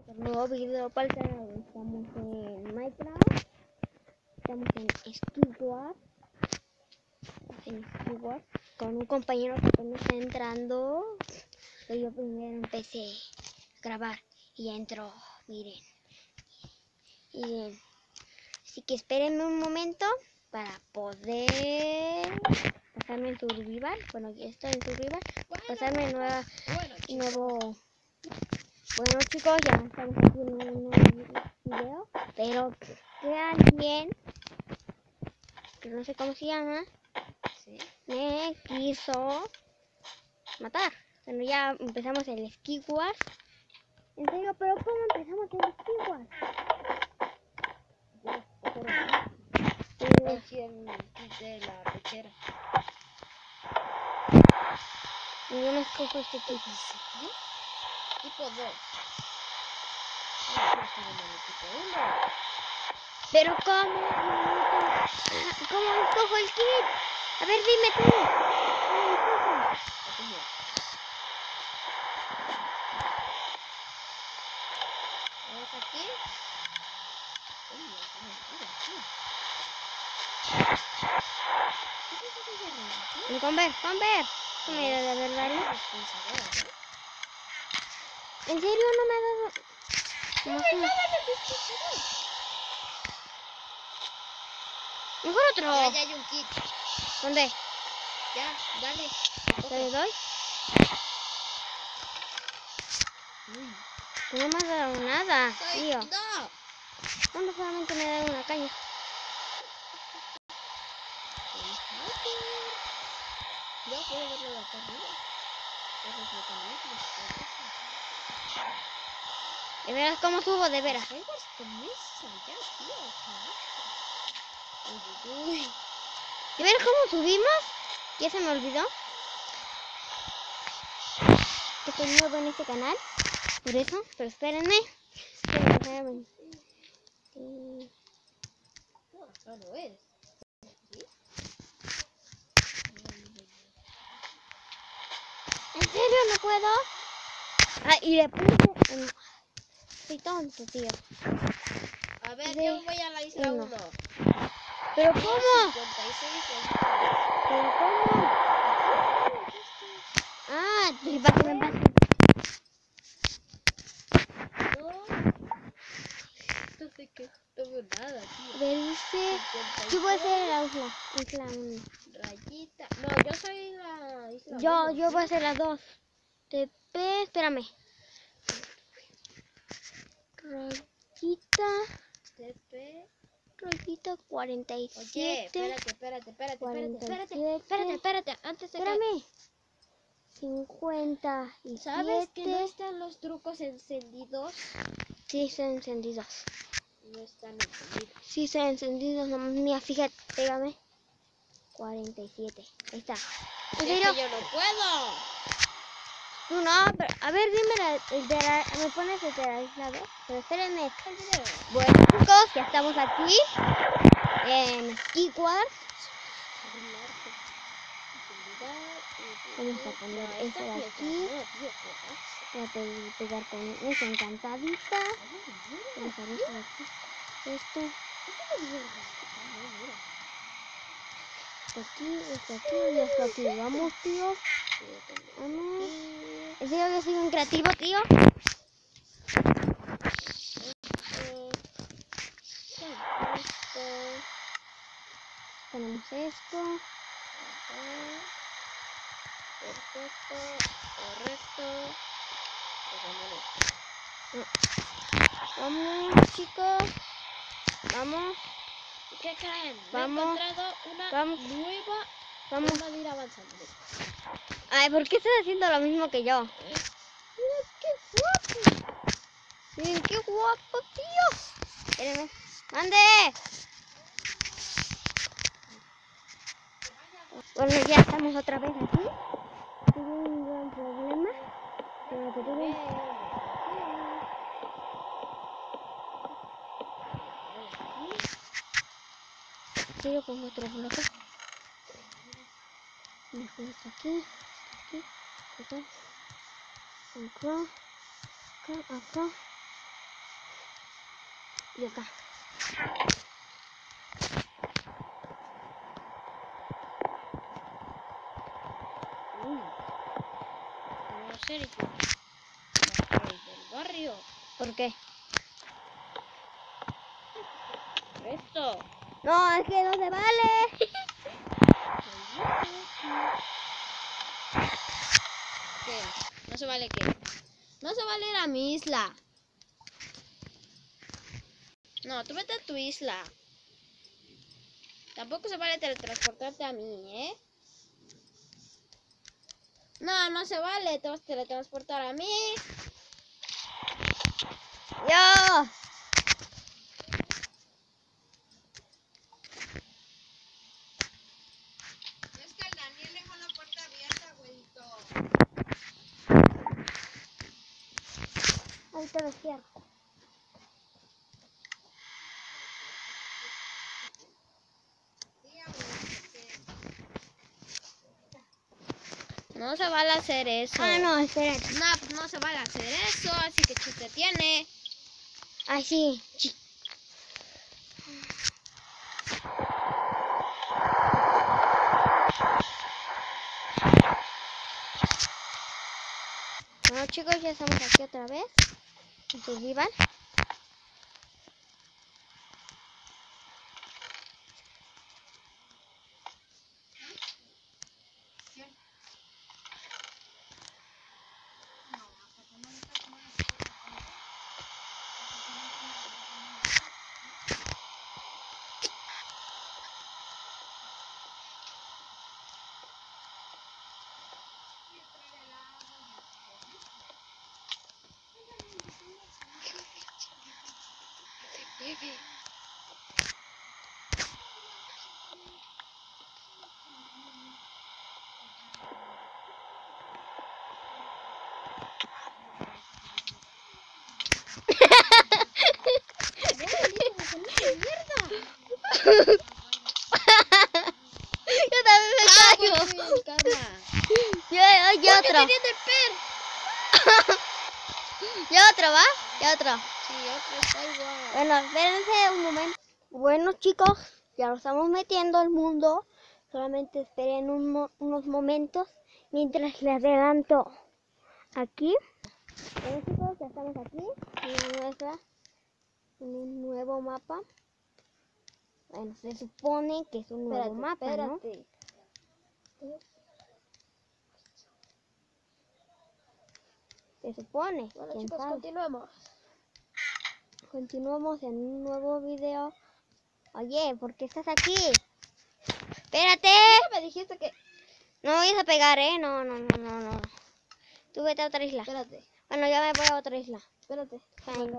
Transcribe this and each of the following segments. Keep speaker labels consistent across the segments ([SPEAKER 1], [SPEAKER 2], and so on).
[SPEAKER 1] nuevo video para el canal. Estamos en Minecraft. Estamos en Skyward. Con un compañero que apenas está entrando. Pero yo primero empecé a grabar y ya entró. Miren. Así que espérenme un momento para poder pasarme en survival. Bueno, ya estoy en survival. Pasarme nuevo. Bueno chicos, ya estamos aquí en un nuevo video, pero que alguien, que no sé cómo se llama, ¿sí?, me quiso matar. Bueno, ya empezamos el Skyward. En serio, pero ¿cómo empezamos el Skyward?
[SPEAKER 2] Aquí en de la pechera.
[SPEAKER 1] Yo me escojo este tipo.
[SPEAKER 2] Tipo 2.
[SPEAKER 1] Pero ¿cómo escojo el kit? A ver, dime tú. ¿Cómo escojo?
[SPEAKER 2] ¿Vamos aquí?
[SPEAKER 1] Conver. ¿Cómo era de verdad? ¿En serio no me ha dado? Mejor otro.
[SPEAKER 2] Ya hay un kit.
[SPEAKER 1] ¿Dónde?
[SPEAKER 2] Ya, dale.
[SPEAKER 1] ¿Te doy? Pues no me has dado nada, tío.
[SPEAKER 2] No.
[SPEAKER 1] Bueno, solamente me ha dado una caña.
[SPEAKER 2] Yo puedo verlo de acá arriba.
[SPEAKER 1] ¿De veras cómo subo? ¿De veras? ¿De veras cómo subimos? ¿Ya se me olvidó? Que estoy nuevo en este canal. Por eso, pero espérenme.
[SPEAKER 2] No lo es.
[SPEAKER 1] ¿En serio no puedo? Ah, y le puse... Soy tonto, tío.
[SPEAKER 2] A ver, yo voy a la isla 1.
[SPEAKER 1] ¿Pero cómo?
[SPEAKER 2] 56.
[SPEAKER 1] ¿Pero cómo? Ah, y para que me pase.
[SPEAKER 2] No sé qué. No veo nada, tío.
[SPEAKER 1] A ver, dice... Yo voy a ser la isla 1.
[SPEAKER 2] Rayita. No, yo soy la isla 1.
[SPEAKER 1] Yo voy a ser la 2. TP, espérame. Rayita.
[SPEAKER 2] TP.
[SPEAKER 1] Rayita 47.
[SPEAKER 2] Oye, espérate.
[SPEAKER 1] 47.
[SPEAKER 2] Espérate. Antes de
[SPEAKER 1] Espérame. 57.
[SPEAKER 2] ¿Sabes que no están los trucos encendidos?
[SPEAKER 1] Sí, están encendidos.
[SPEAKER 2] No están encendidos.
[SPEAKER 1] Sí, están encendidos. No, mira, fíjate, pégame. 47. Ahí está. ¿En serio?
[SPEAKER 2] Yo no puedo.
[SPEAKER 1] Tú no, pero a ver, dime me pones el de la isla 2. Pero espérenme. Bueno, chicos, ya estamos aquí en Skyward. Vamos a poner esto de aquí. Voy a pegar con esa encantadita. Vamos a ver aquí. Esto aquí y esto aquí. Vamos, tío. Vamos. ¿En serio yo soy un creativo, tío? Ponemos esto.
[SPEAKER 2] Perfecto, correcto.
[SPEAKER 1] Vamos, chicos. Vamos.
[SPEAKER 2] ¿Qué creen?
[SPEAKER 1] Vamos.
[SPEAKER 2] He encontrado una nueva
[SPEAKER 1] Vamos.
[SPEAKER 2] forma de ir avanzando.
[SPEAKER 1] Ay, ¿por qué estás haciendo lo mismo que yo? Mira qué guapo. Miren qué guapo, tío. Espérenme. ¡Ande! Bueno, ya estamos otra vez aquí. Tuve un gran problema. Pero que tuve... Sigo con otro bloque. Mejor está aquí. Acá. Y acá.
[SPEAKER 2] No sé, el rey del barrio.
[SPEAKER 1] ¿Por qué?
[SPEAKER 2] Esto.
[SPEAKER 1] No, es que no se vale.
[SPEAKER 2] ¿Qué? No se vale qué. No se vale ir a mi isla. No, tú vete a tu isla. Tampoco se vale teletransportarte a mí, ¿eh? No, no se vale. Te vas a teletransportar a mí.
[SPEAKER 1] ¡Yo!
[SPEAKER 2] Es que el Daniel dejó la puerta abierta, güeyito.
[SPEAKER 1] Ahorita lo cierro.
[SPEAKER 2] No se vale hacer eso.
[SPEAKER 1] Ah, no, espera.
[SPEAKER 2] No se vale hacer eso, así que chiste tiene.
[SPEAKER 1] Así. Bueno, chicos, ya estamos aquí otra vez. En Survival. Yo también me caigo. Ya otro. Ya otro, ¿va? Ya otro.
[SPEAKER 2] Sí, otro está igual.
[SPEAKER 1] Bueno, espérense un momento. Bueno, chicos, ya lo estamos metiendo al mundo. Solamente esperen unos momentos mientras les adelanto aquí. Bueno, chicos, ya estamos aquí en un nuevo mapa. Bueno, se supone que es un nuevo mapa, ¿no? Se supone.
[SPEAKER 2] Bueno,
[SPEAKER 1] ¿quién
[SPEAKER 2] chicos,
[SPEAKER 1] sabe?
[SPEAKER 2] continuemos.
[SPEAKER 1] Continuamos en un nuevo video. Oye, ¿por qué estás aquí? ¡Espérate!
[SPEAKER 2] Me dijiste que...
[SPEAKER 1] No vayas a pegar, ¿eh? No. Tú vete a otra isla.
[SPEAKER 2] Espérate,
[SPEAKER 1] Bueno, ya me voy a otra isla.
[SPEAKER 2] espérate.
[SPEAKER 1] Fine.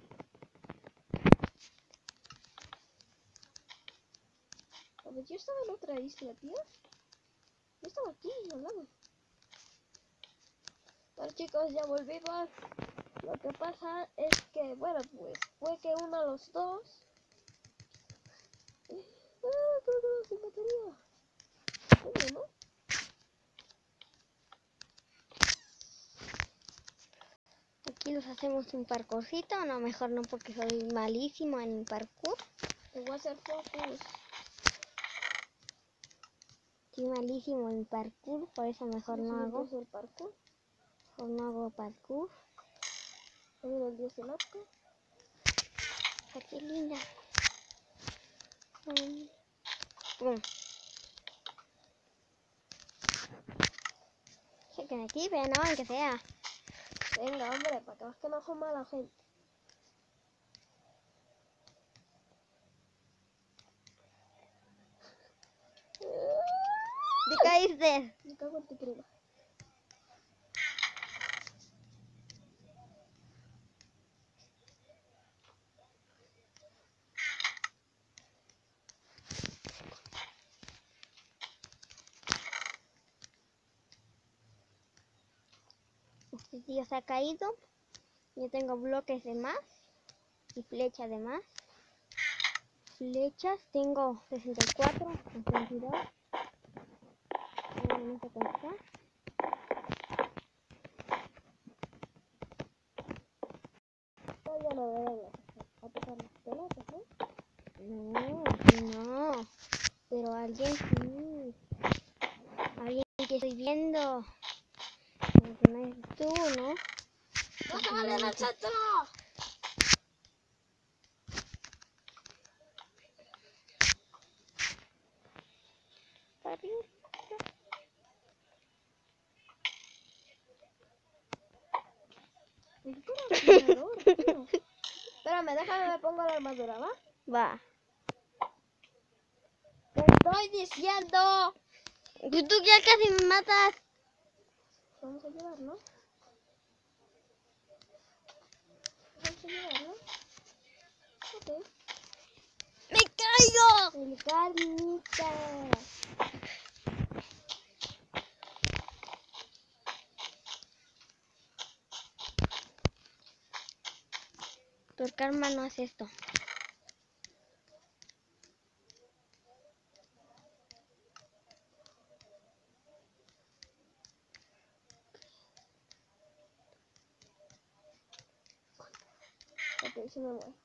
[SPEAKER 2] A ver, yo estaba en otra isla, tío. Yo estaba aquí, al lado. Bueno, chicos, ya volvimos. Lo que pasa es que, bueno, pues fue que uno de los dos... todo sin batería. Oye, ¿no?
[SPEAKER 1] Aquí los hacemos un parkourcito. No, mejor no, porque soy malísimo en parkour.
[SPEAKER 2] Te voy a hacer focus.
[SPEAKER 1] Soy malísimo en parkour, por eso mejor no hago.
[SPEAKER 2] El parkour.
[SPEAKER 1] Mejor no hago parkour.
[SPEAKER 2] Mira el dios del arco.
[SPEAKER 1] Qué linda. Pum. Chequen aquí, vean, no, aunque sea.
[SPEAKER 2] Venga, hombre, para que veas que no son mala gente.
[SPEAKER 1] ¿Te caíste?
[SPEAKER 2] Me cago en tu prima.
[SPEAKER 1] Este tío se ha caído. Yo tengo bloques de más y flechas de más. Flechas tengo 64, 62. No sé cuánto está.
[SPEAKER 2] Ya no debemos. tocar las pelotas, ¿no?
[SPEAKER 1] No, no. Pero alguien sí. Alguien que estoy viendo. No es tú, ¿no?
[SPEAKER 2] ¡No se vale en el centro! El corazonador, tío. Espérame, déjame, me pongo la armadura, ¿va?
[SPEAKER 1] Va.
[SPEAKER 2] ¡Te estoy diciendo!
[SPEAKER 1] Tú ya casi me matas.
[SPEAKER 2] Vamos a llevar, ¿no? Vamos a llevar, ¿no? Ok.
[SPEAKER 1] ¡Me caigo!
[SPEAKER 2] El carnita.
[SPEAKER 1] Tu karma no hace esto.
[SPEAKER 2] Ok, sí me voy.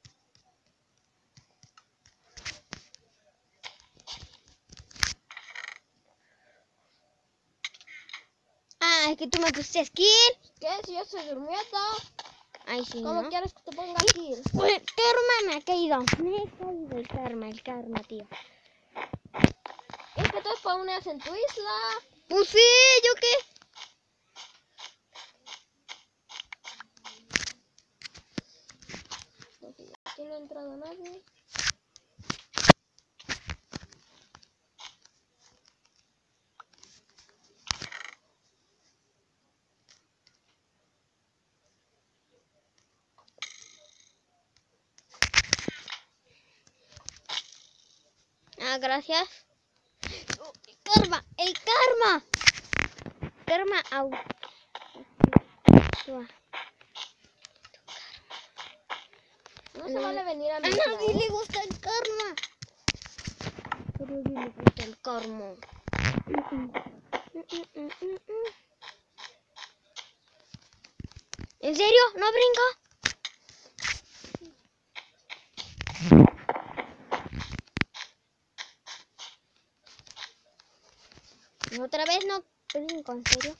[SPEAKER 1] Ah, es que tú me pusiste skill.
[SPEAKER 2] ¿Qué? Si yo estoy durmiendo.
[SPEAKER 1] Ay, sí,
[SPEAKER 2] ¿Cómo
[SPEAKER 1] ¿no?
[SPEAKER 2] quieres que te ponga aquí?
[SPEAKER 1] Pues, karma me ha caído. Me ha caído el karma, tío.
[SPEAKER 2] Es que tú spawneas en tu isla.
[SPEAKER 1] Pues sí, ¿yo qué?
[SPEAKER 2] Ok, aquí no ha entrado nadie.
[SPEAKER 1] Ah, gracias. Karma, el karma. Karma out.
[SPEAKER 2] No se vale venir a mi
[SPEAKER 1] A
[SPEAKER 2] isla,
[SPEAKER 1] nadie le
[SPEAKER 2] ¿eh?
[SPEAKER 1] gusta el karma. Pero a nadie le gusta el karma. ¿En serio? ¿No brinca? ¿Otra vez no brinco? ¿En serio?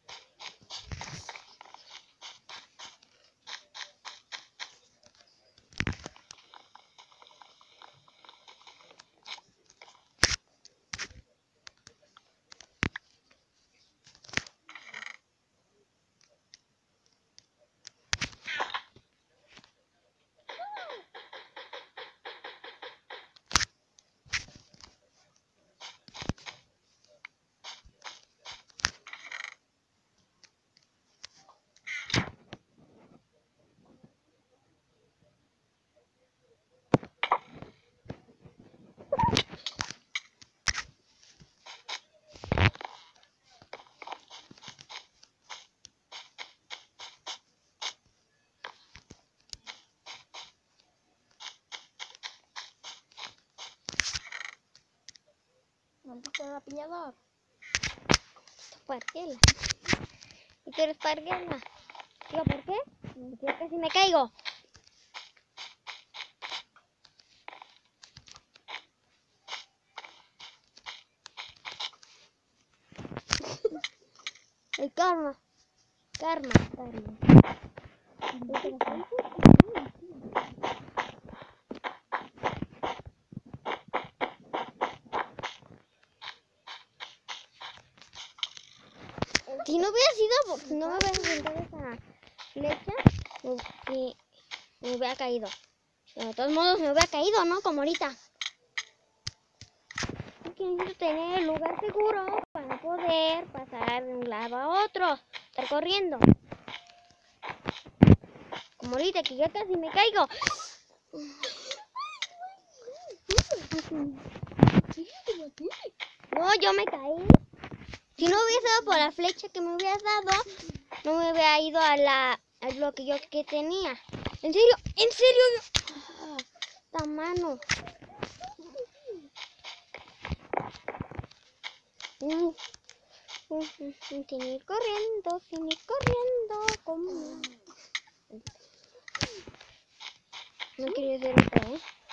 [SPEAKER 2] Maldito rapiñador.
[SPEAKER 1] Parguela. ¿Y tú eres parguela? Digo, ¿por qué? Porque yo casi me caigo. El karma. Karma. Si no hubiera sido, si no me hubiera aventado esa flecha, me hubiera caído. Pero de todos modos me hubiera caído, ¿no? Como ahorita. Porque necesito tener el lugar seguro para poder pasar de un lado a otro. Estar corriendo. Como ahorita que ya casi me caigo. No, yo me caí. Si no hubiese dado por la flecha que me hubieras dado, no me hubiera ido a al bloque yo que tenía. ¿En serio? ¿En serio? Esta mano. Sin ir corriendo, como... No quiero hacer otra, ¿eh?